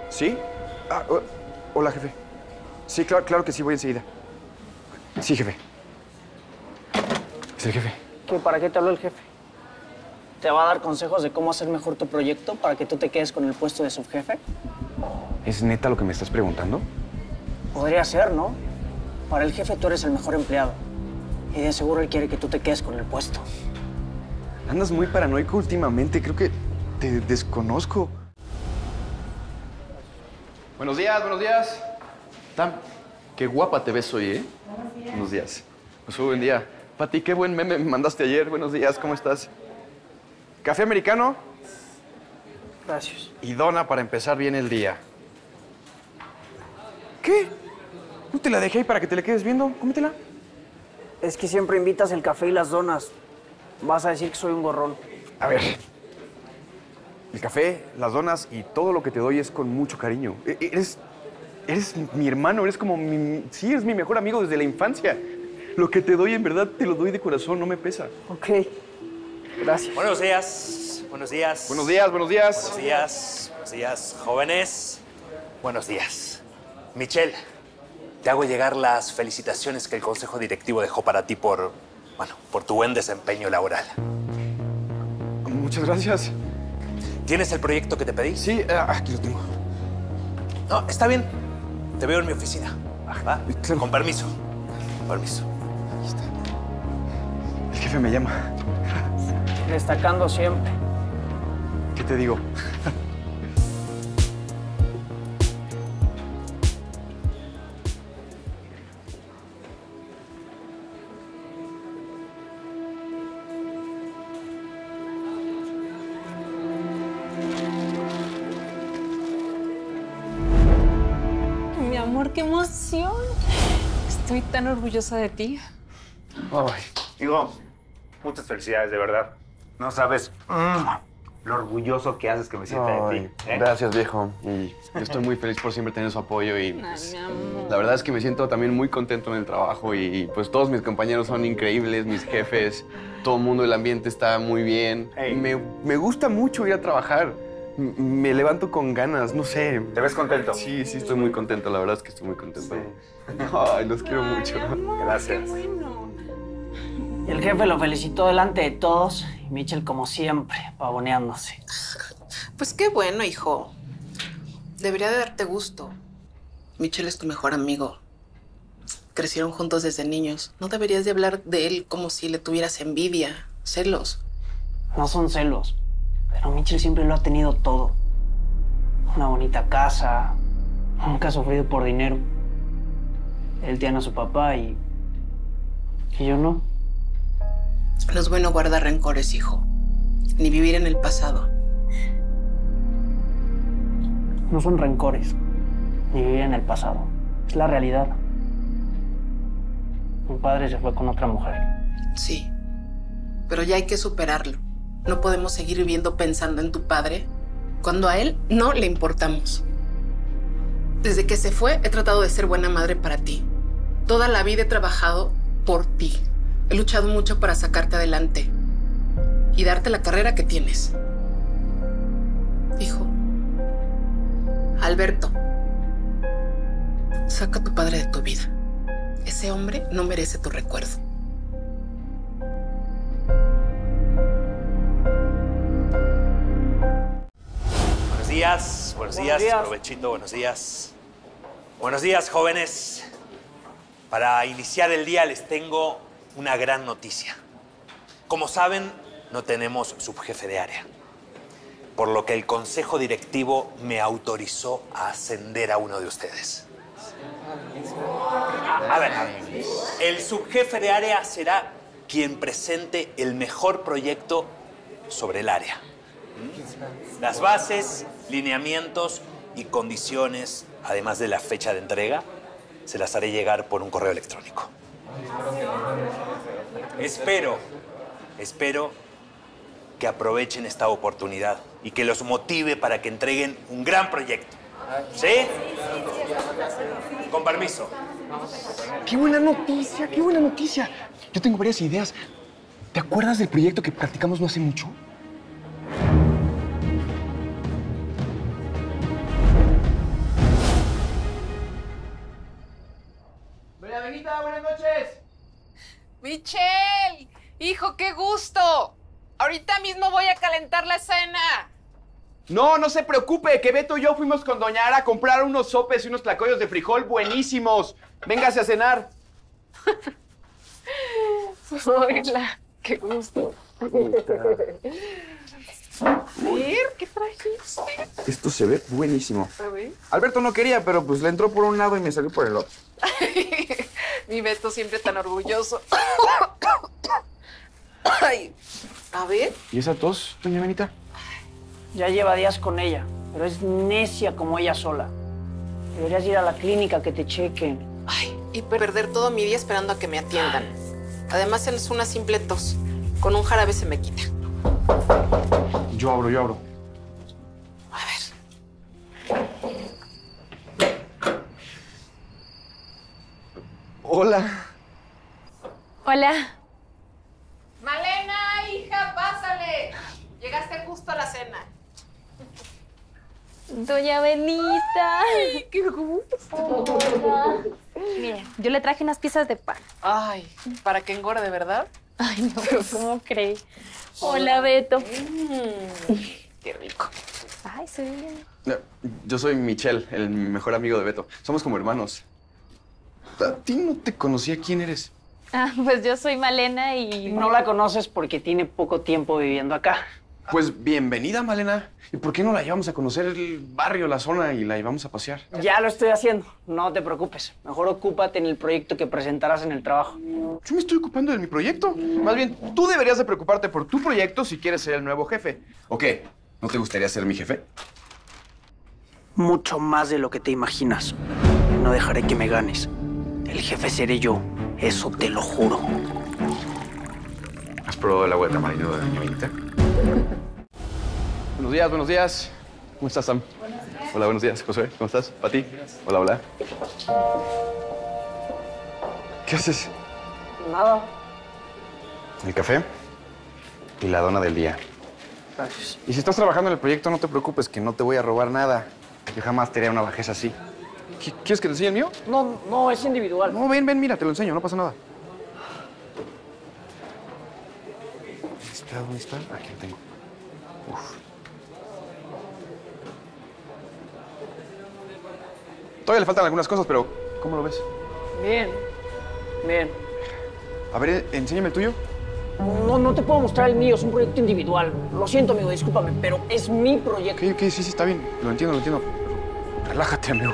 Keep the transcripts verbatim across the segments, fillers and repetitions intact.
¿Sí? Ah, oh, hola, jefe. Sí, claro, claro que sí, voy enseguida. Sí, jefe. Es el jefe. ¿Qué, ¿Para qué te habló el jefe? ¿Te va a dar consejos de cómo hacer mejor tu proyecto para que tú te quedes con el puesto de subjefe? ¿Es neta lo que me estás preguntando? Podría ser, ¿no? Para el jefe tú eres el mejor empleado. Y de seguro él quiere que tú te quedes con el puesto. Andas muy paranoico últimamente. Creo que te desconozco. Buenos días, buenos días. Tam, qué guapa te ves hoy, ¿eh? Buenos días. Buenos días. Pues buen día. Pati, qué buen meme me mandaste ayer. Buenos días, ¿cómo estás? ¿Café americano? Gracias. Y dona para empezar bien el día. ¿Qué? ¿No te la dejé ahí para que te la quedes viendo? Cómetela. Es que siempre invitas el café y las donas. Vas a decir que soy un gorrón. A ver. El café, las donas y todo lo que te doy es con mucho cariño. E- Eres, eres mi hermano, eres como mi... Sí, eres mi mejor amigo desde la infancia. Lo que te doy, en verdad, te lo doy de corazón, no me pesa. Ok. Gracias. Buenos días, buenos días. Buenos días, buenos días. Buenos días, buenos días, jóvenes. Buenos días. Michelle, te hago llegar las felicitaciones que el Consejo Directivo dejó para ti por, bueno, por tu buen desempeño laboral. Muchas gracias. ¿Tienes el proyecto que te pedí? Sí, ah, aquí lo tengo. No, está bien. Te veo en mi oficina. ¿Va? claro. Con permiso. Permiso. Ahí está. El jefe me llama. Destacando siempre. ¿Qué te digo? Mi amor, qué emoción. Estoy tan orgullosa de ti. Ay, digo, muchas felicidades, de verdad. No sabes mm, lo orgulloso que haces que me sienta de ti. ¿eh? Gracias, viejo. Y yo estoy muy feliz por siempre tener su apoyo y pues, Ay, mi amor. la verdad es que me siento también muy contento en el trabajo y pues todos mis compañeros son increíbles, mis jefes, todo el mundo, el ambiente está muy bien. Hey. Me, me gusta mucho ir a trabajar. M- Me levanto con ganas, no sé. ¿Te ves contento? Sí, sí, estoy muy contento, la verdad es que estoy muy contento. Sí. Ay, los quiero Ay, mucho. mi amor, Gracias. Qué bueno. Y el jefe lo felicitó delante de todos. Y Mitchell, como siempre, pavoneándose. Pues qué bueno, hijo. Debería de darte gusto. Mitchell es tu mejor amigo. Crecieron juntos desde niños. No deberías de hablar de él como si le tuvieras envidia, celos. No son celos. Pero Mitchell siempre lo ha tenido todo. Una bonita casa. Nunca ha sufrido por dinero. Él tiene a su papá y... y yo no. No es bueno guardar rencores, hijo. Ni vivir en el pasado. No son rencores. Ni vivir en el pasado. Es la realidad. Mi padre se fue con otra mujer. Sí. Pero ya hay que superarlo. No podemos seguir viviendo pensando en tu padre cuando a él no le importamos. Desde que se fue, he tratado de ser buena madre para ti. Toda la vida he trabajado por ti. He luchado mucho para sacarte adelante y darte la carrera que tienes. Hijo, Alberto, saca a tu padre de tu vida. Ese hombre no merece tu recuerdo. Buenos días, buenos días, días. provechito, buenos días. Buenos días, jóvenes. Para iniciar el día les tengo una gran noticia. Como saben, no tenemos subjefe de área, por lo que el consejo directivo me autorizó a ascender a uno de ustedes. A ver, a ver. El subjefe de área será quien presente el mejor proyecto sobre el área. ¿Mm? Las bases, lineamientos y condiciones, además de la fecha de entrega, se las haré llegar por un correo electrónico. Espero, espero que aprovechen esta oportunidad y que los motive para que entreguen un gran proyecto. ¿Sí? Con permiso. ¡Qué buena noticia! ¡Qué buena noticia! Yo tengo varias ideas. ¿Te acuerdas del proyecto que practicamos no hace mucho? Michelle, hijo, qué gusto. Ahorita mismo voy a calentar la cena. No, no se preocupe, que Beto y yo fuimos con Doña Ara a comprar unos sopes y unos tlacoyos de frijol buenísimos. Véngase a cenar. Hola, qué gusto. A ver, ¿qué trajiste? Esto se ve buenísimo. A ver. Alberto no quería, pero pues le entró por un lado y me salió por el otro. Mi Beto siempre tan orgulloso. Ay, a ver. ¿Y esa tos, doña Benita? Ya lleva días con ella, pero es necia como ella sola. Deberías ir a la clínica que te chequen. Ay, y perder todo mi día esperando a que me atiendan. Además, es una simple tos. Con un jarabe se me quita. Yo abro, yo abro. A ver. Hola. Hola. Malena, hija, pásale. Llegaste justo a la cena. Doña Benita. Ay, qué gusto. Hola. Mire, yo le traje unas piezas de pan. Ay, para que engorde, ¿verdad? Ay, no, ¿cómo cree? Hola, Beto. Mm, qué rico. Ay, soy bien. Yo soy Michelle, el mejor amigo de Beto. Somos como hermanos. A ti no te conocía quién eres. Ah, pues yo soy Malena y... No la conoces porque tiene poco tiempo viviendo acá. Pues bienvenida, Malena. ¿Y por qué no la llevamos a conocer el barrio, la zona y la llevamos a pasear? Ya lo estoy haciendo, no te preocupes. Mejor ocúpate en el proyecto que presentarás en el trabajo. Yo me estoy ocupando de mi proyecto. Más bien, tú deberías de preocuparte por tu proyecto si quieres ser el nuevo jefe. ¿O qué? ¿No te gustaría ser mi jefe? Mucho más de lo que te imaginas. No dejaré que me ganes. El jefe seré yo, eso te lo juro. ¿Has probado el agua de tamarindo de doña Benita? Buenos días, buenos días. ¿Cómo estás, Sam? Buenos días. Hola, buenos días. Josué, ¿cómo estás? Pati. Hola, hola. ¿Qué haces? Nada. El café y la dona del día. Gracias. Y si estás trabajando en el proyecto, no te preocupes, que no te voy a robar nada. Yo jamás te haría una bajeza así. ¿Qui- ¿Quieres que te enseñe el mío? No, no, es individual. No, ven, ven, mira, te lo enseño, no pasa nada. ¿Está, ¿Dónde está? Aquí lo tengo. Uf. Todavía le faltan algunas cosas, pero ¿cómo lo ves? Bien, bien. A ver, enséñame el tuyo. No, no te puedo mostrar el mío, es un proyecto individual. Lo siento, amigo, discúlpame, pero es mi proyecto. Ok, ok, sí, sí, está bien. Lo entiendo, lo entiendo. Relájate, amigo.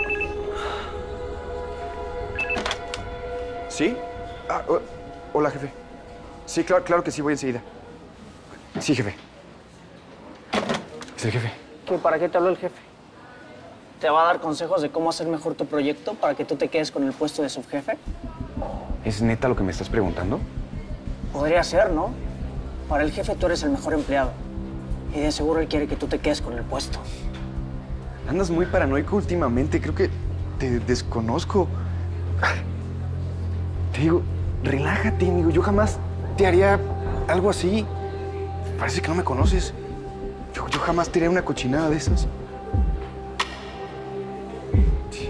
¿Sí? Ah, ho- hola, jefe. Sí, claro, claro que sí, voy enseguida. Sí, jefe. Es el jefe. ¿Qué, ¿Para qué te habló el jefe? ¿Te va a dar consejos de cómo hacer mejor tu proyecto para que tú te quedes con el puesto de subjefe? ¿Es neta lo que me estás preguntando? Podría ser, ¿no? Para el jefe tú eres el mejor empleado. Y de seguro él quiere que tú te quedes con el puesto. Andas muy paranoico últimamente. Creo que te desconozco. Te digo, relájate, amigo. Yo jamás te haría algo así. Parece que no me conoces. Yo, yo jamás te haría una cochinada de esas. Sí.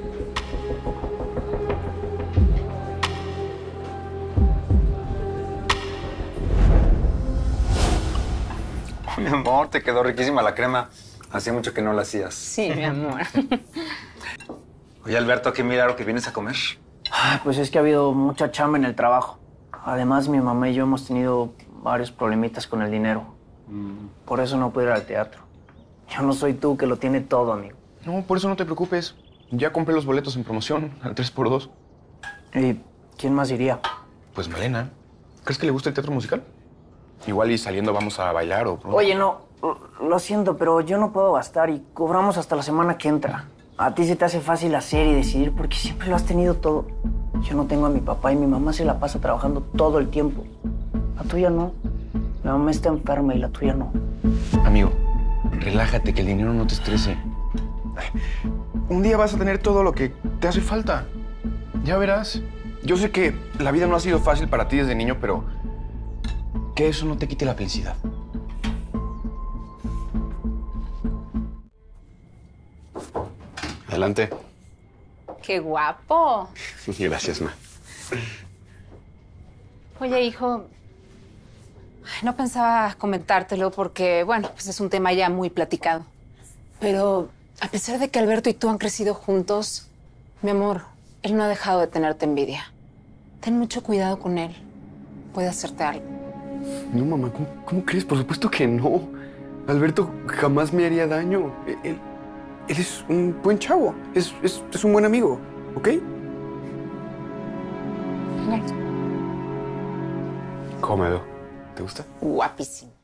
Mi amor, te quedó riquísima la crema. Hacía mucho que no la hacías. Sí, mi amor. Oye, Alberto, qué milagro que vienes a comer. Ah, pues es que ha habido mucha chamba en el trabajo. Además, mi mamá y yo hemos tenido varios problemitas con el dinero. Por eso no puedo ir al teatro. Yo no soy tú, que lo tiene todo, amigo. No, por eso no te preocupes. Ya compré los boletos en promoción al tres por dos. ¿Y quién más iría? Pues Malena. ¿Crees que le gusta el teatro musical? Igual y saliendo vamos a bailar o... Oye, no, lo siento, pero yo no puedo gastar y cobramos hasta la semana que entra. A ti se te hace fácil hacer y decidir porque siempre lo has tenido todo. Yo no tengo a mi papá y mi mamá se la pasa trabajando todo el tiempo. La tuya no. Mi mamá está enferma y la tuya no. Amigo, relájate, que el dinero no te estrese. Un día vas a tener todo lo que te hace falta. Ya verás. Yo sé que la vida no ha sido fácil para ti desde niño, pero que eso no te quite la felicidad. Adelante. ¡Qué guapo! Gracias, ma. Oye, hijo, no pensaba comentártelo porque, bueno, pues es un tema ya muy platicado. Pero a pesar de que Alberto y tú han crecido juntos, mi amor, él no ha dejado de tenerte envidia. Ten mucho cuidado con él. Puede hacerte algo. No, mamá, ¿cómo, cómo crees? Por supuesto que no. Alberto jamás me haría daño. Él, él es un buen chavo. Es, es, es un buen amigo, ¿ok? Bueno. Cómedo. ¿Te gusta? Guapísimo.